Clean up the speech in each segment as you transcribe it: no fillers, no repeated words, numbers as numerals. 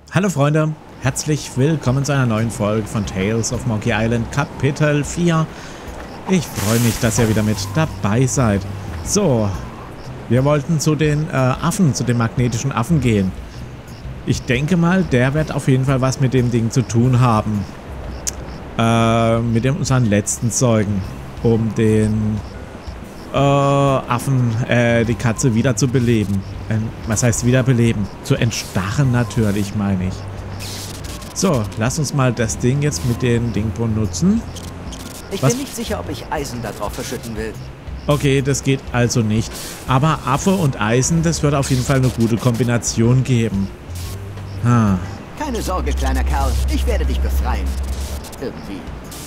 Hallo Freunde, herzlich willkommen zu einer neuen Folge von Tales of Monkey Island Kapitel 4. Ich freue mich, dass ihr wieder mit dabei seid. So, wir wollten zu den Affen, zu den magnetischen Affen gehen. Ich denke mal, der wird auf jeden Fall was mit dem Ding zu tun haben. Mit unseren letzten Zeugen, um den Affen, die Katze wieder zu beleben. Was heißt wiederbeleben? Zu entstarren natürlich, meine ich. So, lass uns mal das Ding jetzt mit den Ding benutzen. Ich bin nicht sicher, ob ich Eisen da drauf verschütten will. Okay, das geht also nicht. Aber Affe und Eisen, das wird auf jeden Fall eine gute Kombination geben. Keine Sorge, kleiner Kerl. Ich werde dich befreien. Irgendwie.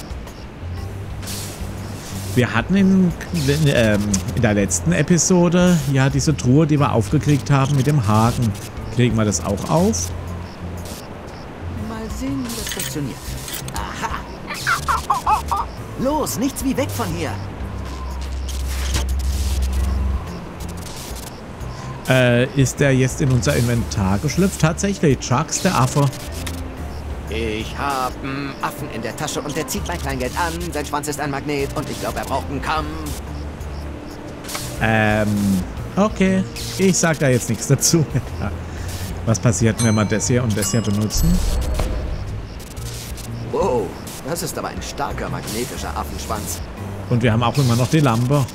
Wir hatten in der letzten Episode ja diese Truhe, die wir aufgekriegt haben mit dem Haken. Kriegen wir das auch auf? Mal sehen, wie das funktioniert. Aha! Los, nichts wie weg von hier! Ist der jetzt in unser Inventar geschlüpft? Tatsächlich, Chucks, der Affe. Ich habe einen Affen in der Tasche und der zieht mein Kleingeld an. Sein Schwanz ist ein Magnet und ich glaube, er braucht einen Kamm. Okay. Ich sag da jetzt nichts dazu. Was passiert, wenn wir das hier und das hier benutzen? Wow, das ist aber ein starker magnetischer Affenschwanz. Und wir haben auch immer noch die Lampe.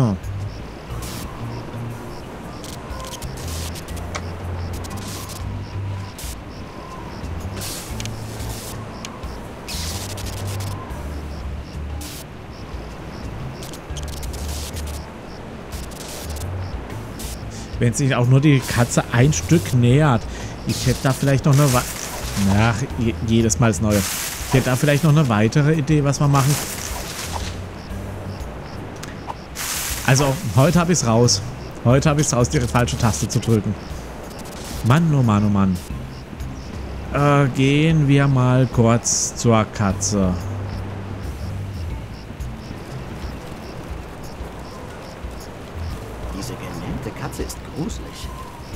Wenn sich auch nur die Katze ein Stück nähert. Ich hätte da vielleicht noch eine... jedes Mal das Neue. Ich hätte da vielleicht noch eine weitere Idee, was wir machen. Also, heute habe ich es raus. Heute habe ich es raus, die falsche Taste zu drücken. Mann, oh Mann, oh Mann. Gehen wir mal kurz zur Katze. Diese gelähmte Katze ist gruselig.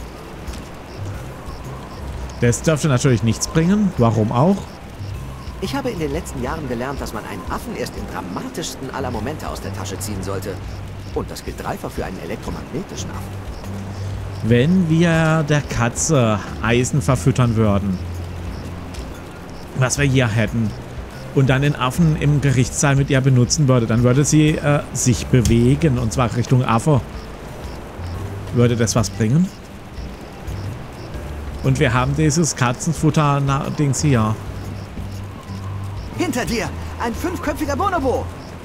Das dürfte natürlich nichts bringen. Warum auch? Ich habe in den letzten Jahren gelernt, dass man einen Affen erst im dramatischsten aller Momente aus der Tasche ziehen sollte. Und das gilt dreifach für einen elektromagnetischen Affen. Wenn wir der Katze Eisen verfüttern würden, was wir hier hätten, und dann den Affen im Gerichtssaal mit ihr benutzen würde, dann würde sie sich bewegen, und zwar Richtung Affe. Würde das was bringen? Und wir haben dieses Katzenfutter-Dings hier. Hinter dir! Ein 5-köpfiger Bonobo!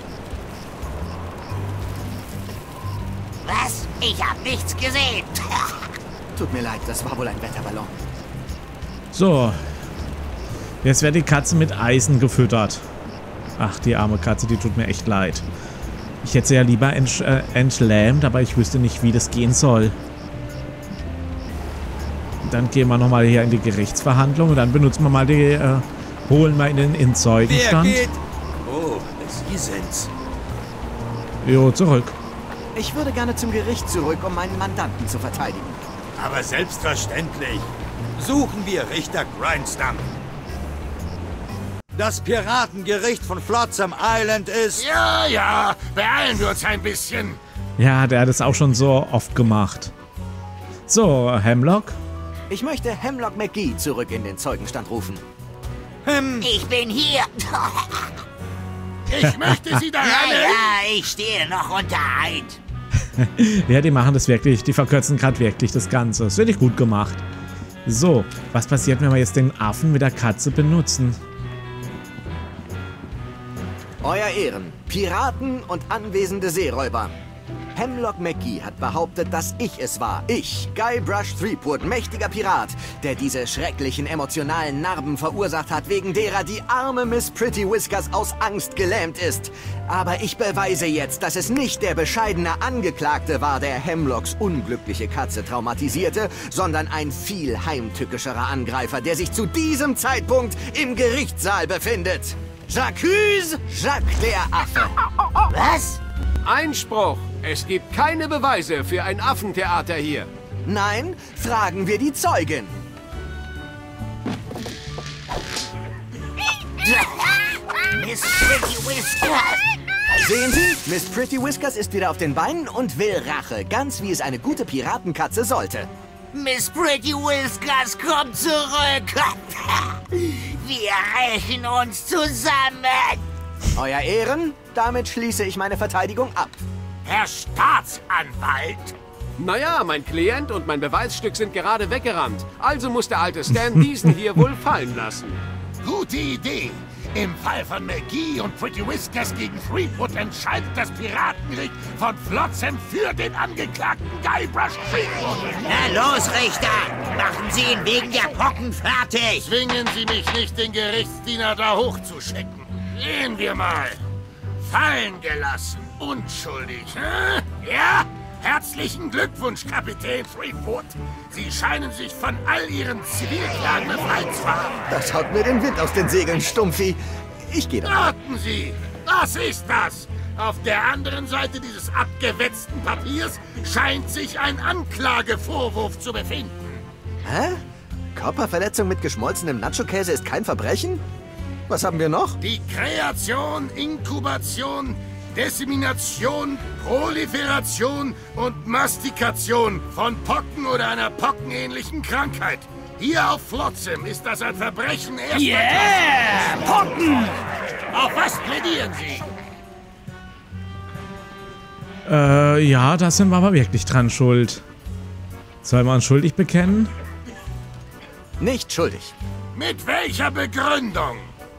Was? Ich hab nichts gesehen. Tut mir leid, das war wohl ein Wetterballon. So. Jetzt wird die Katze mit Eisen gefüttert. Ach, die arme Katze, die tut mir echt leid. Ich hätte sie ja lieber entlähmt, aber ich wüsste nicht, wie das gehen soll. Dann gehen wir nochmal hier in die Gerichtsverhandlung und dann benutzen wir mal die, holen wir ihn in den Zeugenstand. Wer geht? Oh, Sie sind's. Jo, zurück. Ich würde gerne zum Gericht zurück, um meinen Mandanten zu verteidigen. Aber selbstverständlich. Suchen wir Richter Grindstump. Das Piratengericht von Flotsam Island ist... Ja, beeilen wir uns ein bisschen. Ja, der hat es auch schon so oft gemacht. So, Hemlock. Ich möchte Hemlock McGee zurück in den Zeugenstand rufen. Ich bin hier. Ich möchte Sie da alle... Ja, ich stehe noch unter Eid. Ja, die machen das wirklich. Die verkürzen gerade wirklich das Ganze. Das finde ich gut gemacht. So, was passiert, wenn wir jetzt den Affen mit der Katze benutzen? Euer Ehren, Piraten und anwesende Seeräuber. Hemlock McGee hat behauptet, dass ich es war. Ich, Guybrush Threepwood, mächtiger Pirat, der diese schrecklichen emotionalen Narben verursacht hat, wegen derer die arme Miss Pretty Whiskers aus Angst gelähmt ist. Aber ich beweise jetzt, dass es nicht der bescheidene Angeklagte war, der Hemlocks unglückliche Katze traumatisierte, sondern ein viel heimtückischerer Angreifer, der sich zu diesem Zeitpunkt im Gerichtssaal befindet. J'accuse Jacques der Affe. Was? Einspruch! Es gibt keine Beweise für ein Affentheater hier. Nein, fragen wir die Zeugin. Miss Pretty Whiskers! Sehen Sie, Miss Pretty Whiskers ist wieder auf den Beinen und will Rache, ganz wie es eine gute Piratenkatze sollte. Miss Pretty Whiskers, kommt zurück! Wir rächen uns zusammen! Euer Ehren, damit schließe ich meine Verteidigung ab. Herr Staatsanwalt! Naja, mein Klient und mein Beweisstück sind gerade weggerannt. Also muss der alte Stan diesen hier wohl fallen lassen. Gute Idee. Im Fall von McGee und Pretty Whiskers gegen Threepwood entscheidet das Piratengericht von Flotsam für den Angeklagten Guybrush Threepwood. Na los, Richter! Machen Sie ihn wegen der Pocken fertig! Zwingen Sie mich nicht, den Gerichtsdiener da hochzuschicken. Sehen wir mal. Fallen gelassen. Unschuldig, hä? Ja? Herzlichen Glückwunsch, Kapitän Threepwood. Sie scheinen sich von all Ihren Zivilklagen befreit zu haben. Das haut mir den Wind aus den Segeln, Stumpfi. Ich gehe doch. Warten Sie! Was ist das? Auf der anderen Seite dieses abgewetzten Papiers scheint sich ein Anklagevorwurf zu befinden. Hä? Körperverletzung mit geschmolzenem Nacho-Käse ist kein Verbrechen? Was haben wir noch? Die Kreation, Inkubation, Dissemination, Proliferation und Mastikation von Pocken oder einer pockenähnlichen Krankheit. Hier auf Flotsam ist das ein Verbrechen erster Klasse. Pocken! Auf was plädieren Sie? Ja, da sind wir aber wirklich dran schuld. Sollen wir uns schuldig bekennen? Nicht schuldig. Mit welcher Begründung?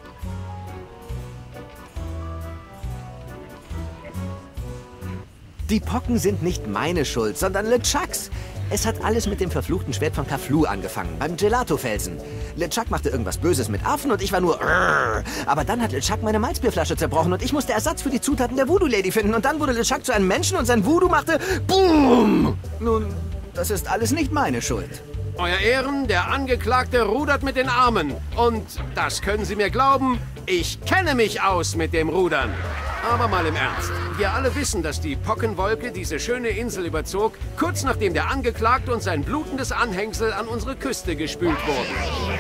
Die Pocken sind nicht meine Schuld, sondern LeChucks. Es hat alles mit dem verfluchten Schwert von Kaflu angefangen, beim Gelato-Felsen. LeChuck machte irgendwas Böses mit Affen und ich war nur Aber dann hat LeChuck meine Malzbierflasche zerbrochen und ich musste Ersatz für die Zutaten der Voodoo-Lady finden. Und dann wurde LeChuck zu einem Menschen und sein Voodoo machte BOOM! Nun, das ist alles nicht meine Schuld. Euer Ehren, der Angeklagte rudert mit den Armen. Und, das können Sie mir glauben, ich kenne mich aus mit dem Rudern. Aber mal im Ernst. Wir alle wissen, dass die Pockenwolke diese schöne Insel überzog, kurz nachdem der Angeklagte und sein blutendes Anhängsel an unsere Küste gespült wurden.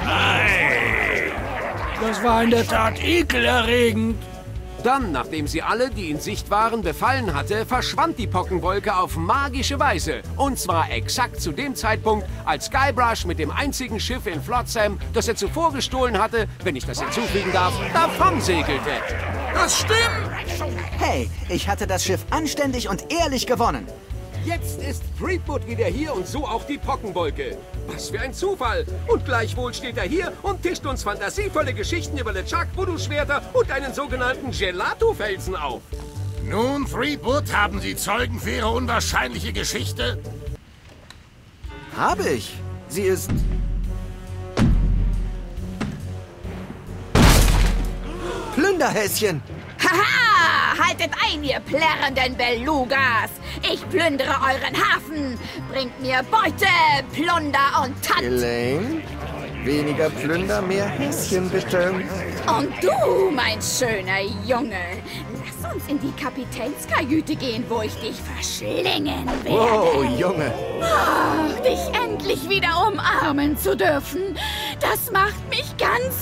Das war in der Tat ekelerregend. Dann, nachdem sie alle, die in Sicht waren, befallen hatte, verschwand die Pockenwolke auf magische Weise. Und zwar exakt zu dem Zeitpunkt, als Guybrush mit dem einzigen Schiff in Flotsam, das er zuvor gestohlen hatte, wenn ich das hinzufügen darf, davon segelte. Das stimmt! Hey, ich hatte das Schiff anständig und ehrlich gewonnen. Jetzt ist Threepwood wieder hier und so auch die Pockenwolke. Was für ein Zufall! Und gleichwohl steht er hier und tischt uns fantasievolle Geschichten über LeChuck, Voodoo-Schwerter und einen sogenannten Gelato-Felsen auf. Nun, Threepwood, haben Sie Zeugen für Ihre unwahrscheinliche Geschichte? Habe ich. Sie ist... Plünderhäschen! Haha! Haltet ein, ihr plärrenden Belugas! Ich plündere euren Hafen! Bringt mir Beute, Plunder und Tant! Elaine, weniger Plünder, mehr Häschen bitte. Und du, mein schöner Junge, lass uns in die Kapitänskajüte gehen, wo ich dich verschlingen werde. Oh, Junge. Ach, dich endlich wieder umarmen zu dürfen, das macht mich ganz...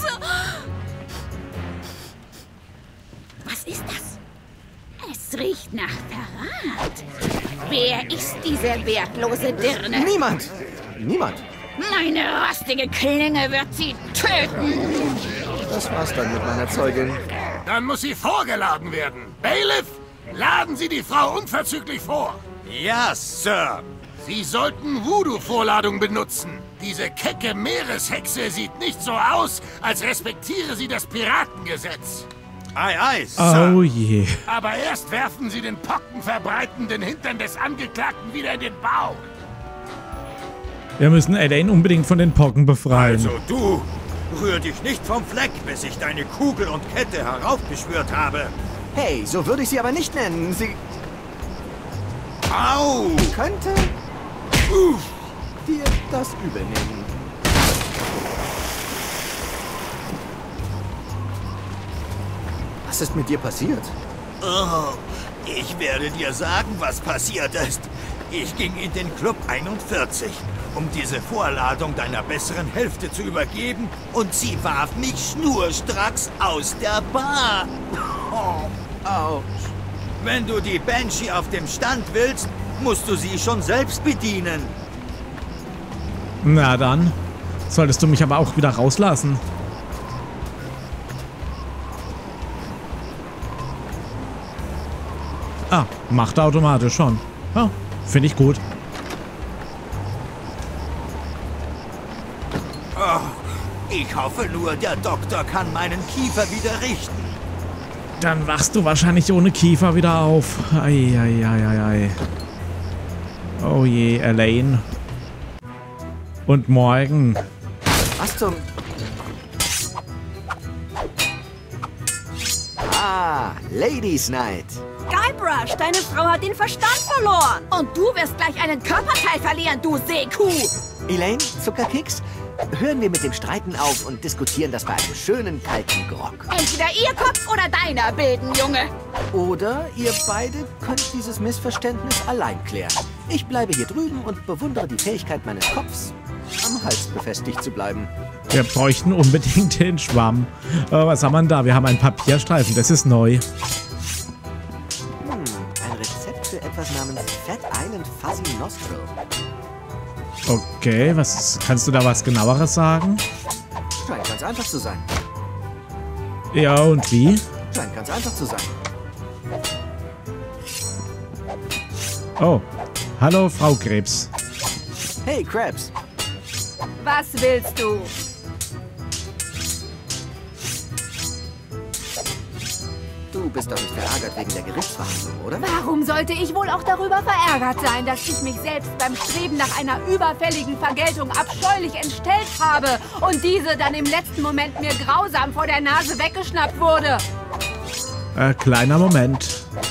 Was ist das? Es riecht nach Verrat. Wer ist diese wertlose Dirne? Niemand! Niemand! Meine rostige Klinge wird sie töten. Das war's dann mit meiner Zeugin. Dann muss sie vorgeladen werden. Bailiff, laden Sie die Frau unverzüglich vor. Ja, Sir. Sie sollten Voodoo-Vorladung benutzen. Diese kecke Meereshexe sieht nicht so aus, als respektiere sie das Piratengesetz. Ei, ei, Sir. Oh je. Aber erst werfen Sie den pockenverbreitenden Hintern des Angeklagten wieder in den Bau. Wir müssen Elaine unbedingt von den Pocken befreien. Also du, rühr dich nicht vom Fleck, bis ich deine Kugel und Kette heraufbeschwört habe. Hey, so würde ich sie aber nicht nennen. Sie Au! könnte dir das übel nehmen. Was ist mit dir passiert? Oh, ich werde dir sagen, was passiert ist. Ich ging in den Club 41 um diese Vorladung deiner besseren Hälfte zu übergeben, und sie warf mich schnurstracks aus der Bar. Oh, ouch. Wenn du die Banshee auf dem Stand willst, musst du sie schon selbst bedienen. Na dann, solltest du mich aber auch wieder rauslassen. Ah, macht er automatisch schon. Ja, finde ich gut. Oh, ich hoffe nur, der Doktor kann meinen Kiefer wieder richten. Dann wachst du wahrscheinlich ohne Kiefer wieder auf. Ei. Oh je, Elaine. Und morgen. Was zum... Ah, Ladies Night. Guybrush, deine Frau hat den Verstand verloren. Und du wirst gleich einen Körperteil verlieren, du Seekuh. Elaine, Zuckerkeks, hören wir mit dem Streiten auf und diskutieren das bei einem schönen kalten Grog. Entweder ihr Kopf oder deiner bilden, Junge. Oder ihr beide könnt dieses Missverständnis allein klären. Ich bleibe hier drüben und bewundere die Fähigkeit meines Kopfs, am Hals befestigt zu bleiben. Wir bräuchten unbedingt den Schwamm. Was haben wir denn da? Wir haben einen Papierstreifen, das ist neu. Ein Rezept für etwas namens Fat Island Fuzzy Nostril. Okay, kannst du da was genaueres sagen? Scheint ganz einfach zu sein. Ja, und wie? Scheint ganz einfach zu sein. Oh, hallo Frau Krebs. Hey, Krabs. Was willst du? Du bist doch nicht verärgert wegen der Gerichtsverhandlung, oder? Warum sollte ich wohl auch darüber verärgert sein, dass ich mich selbst beim Streben nach einer überfälligen Vergeltung abscheulich entstellt habe und diese dann im letzten Moment mir grausam vor der Nase weggeschnappt wurde? Kleiner Moment.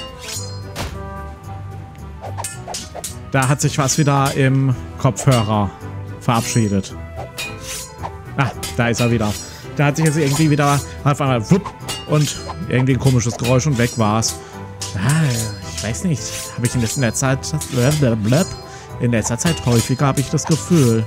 Da hat sich was wieder im Kopfhörer verabschiedet. Ah, da ist er wieder. Da hat sich jetzt irgendwie wieder auf einmal wupp und irgendwie ein komisches Geräusch und weg war's. Ah, ich weiß nicht. Habe ich in letzter Zeit häufiger habe ich das Gefühl.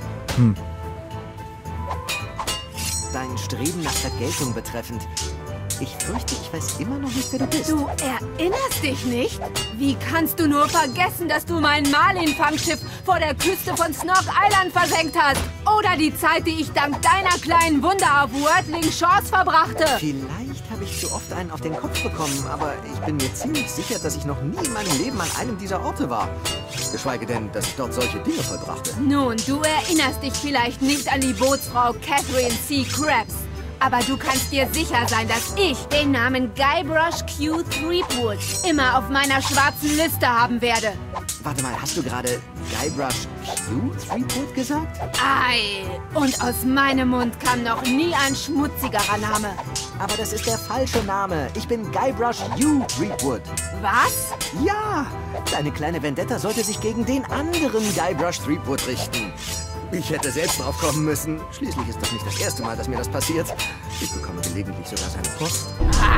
Dein Streben nach Vergeltung betreffend. Ich fürchte, ich weiß immer noch nicht, wer du bist. Du erinnerst dich nicht? Wie kannst du nur vergessen, dass du mein Marlin-Fangschiff vor der Küste von Snog Island versenkt hast? Oder die Zeit, die ich dank deiner kleinen Wunder auf Wordling Shores verbrachte? Vielleicht habe ich zu oft einen auf den Kopf bekommen, aber ich bin mir ziemlich sicher, dass ich noch nie in meinem Leben an einem dieser Orte war. Geschweige denn, dass ich dort solche Dinge vollbrachte. Nun, du erinnerst dich vielleicht nicht an die Bootsfrau Catherine C. Krabs. Aber du kannst dir sicher sein, dass ich den Namen Guybrush Q. Threepwood immer auf meiner schwarzen Liste haben werde. Warte mal, hast du gerade Guybrush Q. Threepwood gesagt? Ei, und aus meinem Mund kam noch nie ein schmutzigerer Name. Aber das ist der falsche Name. Ich bin Guybrush U. Threepwood. Was? Ja, deine kleine Vendetta sollte sich gegen den anderen Guybrush Threepwood richten. Ich hätte selbst drauf kommen müssen. Schließlich ist das nicht das erste Mal, dass mir das passiert. Ich bekomme gelegentlich sogar seine Post.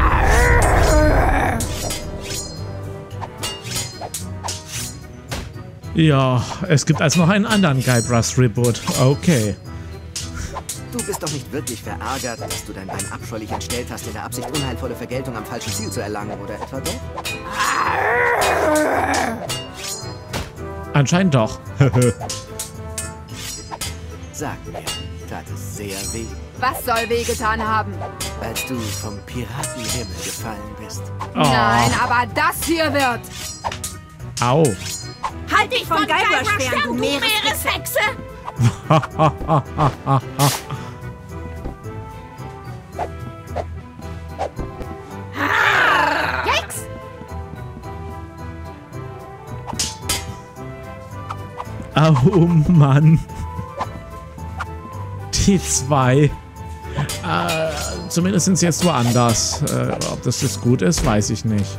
Ja, es gibt also noch einen anderen Guybrush Threepwood. Okay. Du bist doch nicht wirklich verärgert, dass du dein Bein abscheulich entstellt hast, in der Absicht, unheilvolle Vergeltung am falschen Ziel zu erlangen, oder etwa doch? Anscheinend doch. Sag mir, tat es sehr weh, Was soll wehgetan haben? als du vom Piratenhimmel gefallen bist? Oh. Nein, aber das hier wird. Au. Halt dich von Guybrush fern, du Meereshexe! Hex! Oh Mann. Die zwei. Zumindest sind sie jetzt woanders. Ob das jetzt gut ist, weiß ich nicht.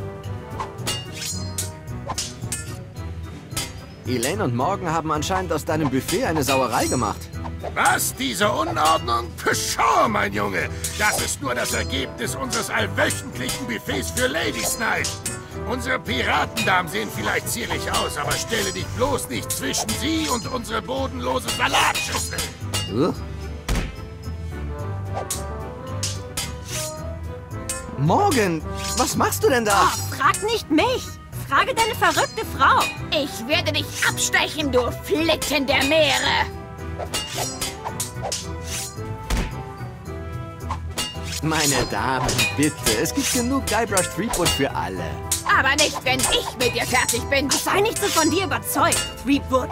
Elaine und Morgan haben anscheinend aus deinem Buffet eine Sauerei gemacht. Was? Diese Unordnung? Pshaw, mein Junge! Das ist nur das Ergebnis unseres allwöchentlichen Buffets für Ladies Night. Unsere Piratendamen sehen vielleicht zierlich aus, aber stelle dich bloß nicht zwischen sie und unsere bodenlose Salatschüssel. Morgan, was machst du denn da? Oh, frag nicht mich. Frage deine verrückte Frau. Ich werde dich abstechen, du Flitten der Meere. Meine Damen, bitte. Es gibt genug Guybrush Threepwood für alle. Aber nicht, wenn ich mit dir fertig bin. Sei nicht so von dir überzeugt, Threepwood.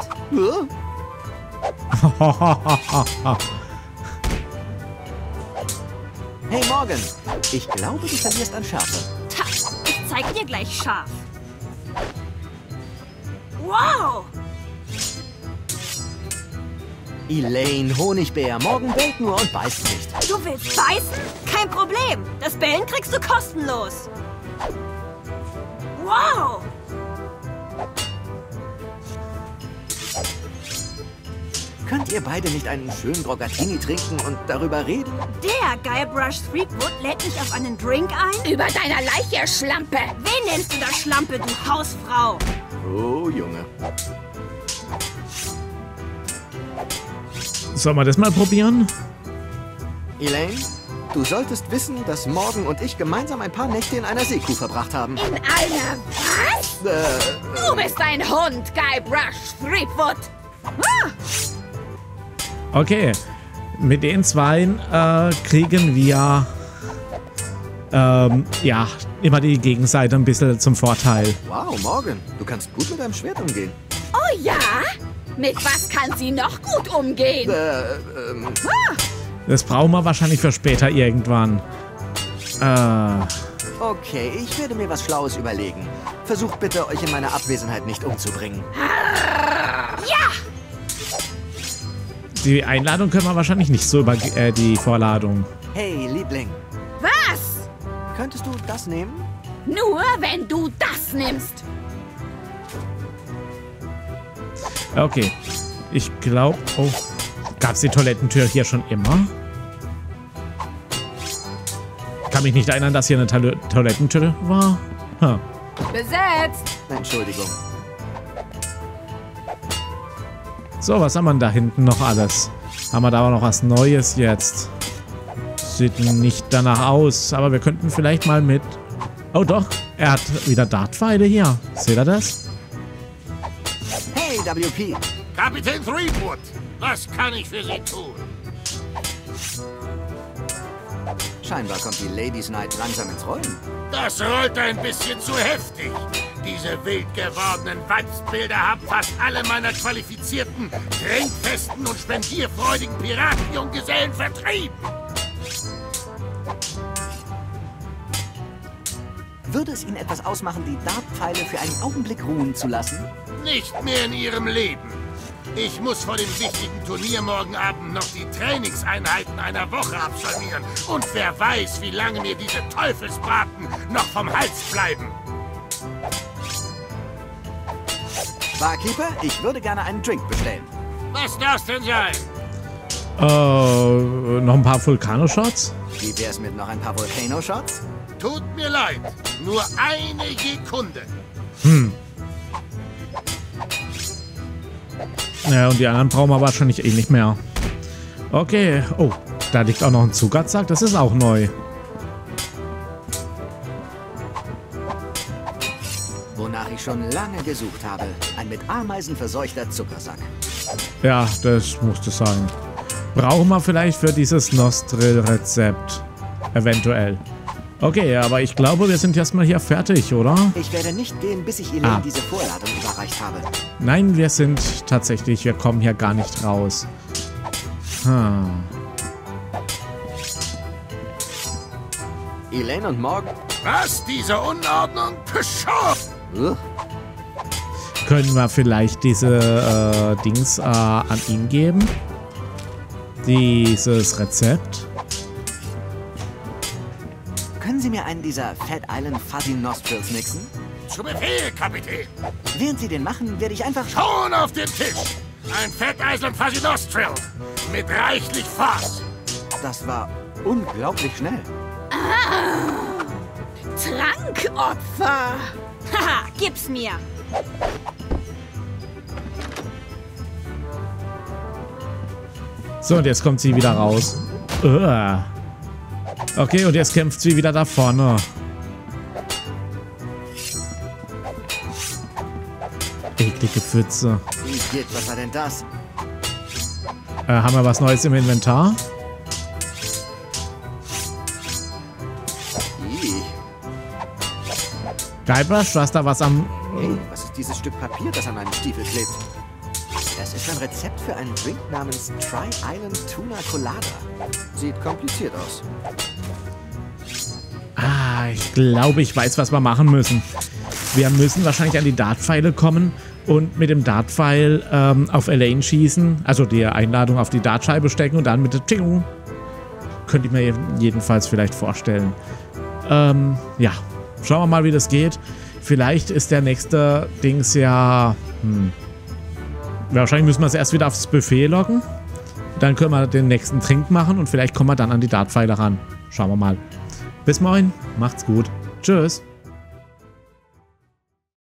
Hey Morgan, ich glaube, du verlierst an Schärfe. Ta, ich zeig dir gleich scharf. Wow! Elaine, Honigbär, Morgan bellt nur und beißt nicht. Du willst beißen? Kein Problem. Das Bellen kriegst du kostenlos. Wow! Könnt ihr beide nicht einen schönen Groggatini trinken und darüber reden? Der Guybrush Threepwood lädt mich auf einen Drink ein? Über deiner Leiche, Schlampe! Wen nennst du da Schlampe, du Hausfrau? Oh, Junge. Sollen wir das mal probieren? Elaine, du solltest wissen, dass Morgan und ich gemeinsam ein paar Nächte in einer Seekuh verbracht haben. In einer was? Du bist ein Hund, Guybrush Threepwood! Ah! Okay, mit den Zweien kriegen wir ja, immer die Gegenseite ein bisschen zum Vorteil. Wow, Morgan, du kannst gut mit deinem Schwert umgehen. Oh ja? Mit was kann sie noch gut umgehen? Das brauchen wir wahrscheinlich für später irgendwann. Okay, ich werde mir was Schlaues überlegen. Versucht bitte, euch in meiner Abwesenheit nicht umzubringen. Ja! Die Einladung können wir wahrscheinlich nicht so über die Vorladung. Hey, Liebling. Was? Könntest du das nehmen? Nur wenn du das nimmst. Okay. Ich glaube... Oh, gab es die Toilettentür hier schon immer? Ich kann mich nicht erinnern, dass hier eine Toilettentür war. Huh. Besetzt! Entschuldigung. So, was haben wir denn da hinten noch alles? Haben wir da aber noch was Neues jetzt? Sieht nicht danach aus, aber wir könnten vielleicht mal mit... Oh doch, er hat wieder Dartpfeile hier. Seht ihr das? Hey, WP. Kapitän Threepwood, was kann ich für Sie tun? Scheinbar kommt die Ladies Night langsam ins Rollen. Das rollt ein bisschen zu heftig. Diese wild gewordenen Weibsbilder haben fast alle meiner qualifizierten, trinkfesten und spendierfreudigen Piratenjunggesellen vertrieben. Würde es Ihnen etwas ausmachen, die Dartpfeile für einen Augenblick ruhen zu lassen? Nicht mehr in Ihrem Leben. Ich muss vor dem wichtigen Turnier morgen Abend noch die Trainingseinheiten einer Woche absolvieren. Und wer weiß, wie lange mir diese Teufelsbraten noch vom Hals bleiben. Barkeeper, ich würde gerne einen Drink bestellen. Was darf's denn sein? Noch ein paar Vulcano-Shots? Wie wär's mit noch ein paar Volcano-Shots? Tut mir leid, nur eine je Kunde. Ja, und die anderen brauchen wir wahrscheinlich eh nicht mehr. Okay. Oh, da liegt auch noch ein Zuckersack. Das ist auch neu. Wonach ich schon lange gesucht habe. Ein mit Ameisen verseuchter Zuckersack. Ja, das musste sein. Brauchen wir vielleicht für dieses Nostril-Rezept. Eventuell. Okay, aber ich glaube, wir sind erstmal hier fertig, oder? Ich werde nicht gehen, bis ich Elaine diese Vorladung überreicht habe. Nein, wir sind tatsächlich, wir kommen hier gar nicht raus. Elaine und Morgan. Was? Diese Unordnung? Pschow! Können wir vielleicht diese Dings an ihn geben? Dieses Rezept? Können Sie mir einen dieser Fat Island Fuzzy Nostrils mixen? Zu Befehl, Kapitän. Während Sie den machen, werde ich einfach... Schon auf den Tisch. Ein Fat Island Fuzzy Nostril. Mit reichlich Fass. Das war unglaublich schnell. Trankopfer. Haha, gib's mir. So, und jetzt kommt sie wieder raus. Okay, und jetzt kämpft sie wieder da vorne. Eklige Pfütze. Igitt, was war denn das? Haben wir was Neues im Inventar? Guybrush, du hast da was am... Hey, was ist dieses Stück Papier, das an meinem Stiefel klebt? Es ist ein Rezept für einen Drink namens Tri-Island Tuna Colada. Sieht kompliziert aus. Ich glaube, ich weiß, was wir machen müssen. Wir müssen wahrscheinlich an die Dartpfeile kommen und mit dem Dartpfeil auf Elaine schießen. Also die Einladung auf die Dartscheibe stecken und dann mit der Ting. Könnte ich mir jedenfalls vielleicht vorstellen. Ja, schauen wir mal, wie das geht. Vielleicht ist der nächste Dings ja... Wahrscheinlich müssen wir es erst wieder aufs Buffet loggen. Dann können wir den nächsten Trink machen und vielleicht kommen wir dann an die Dartpfeile ran. Schauen wir mal. Bis morgen. Macht's gut. Tschüss.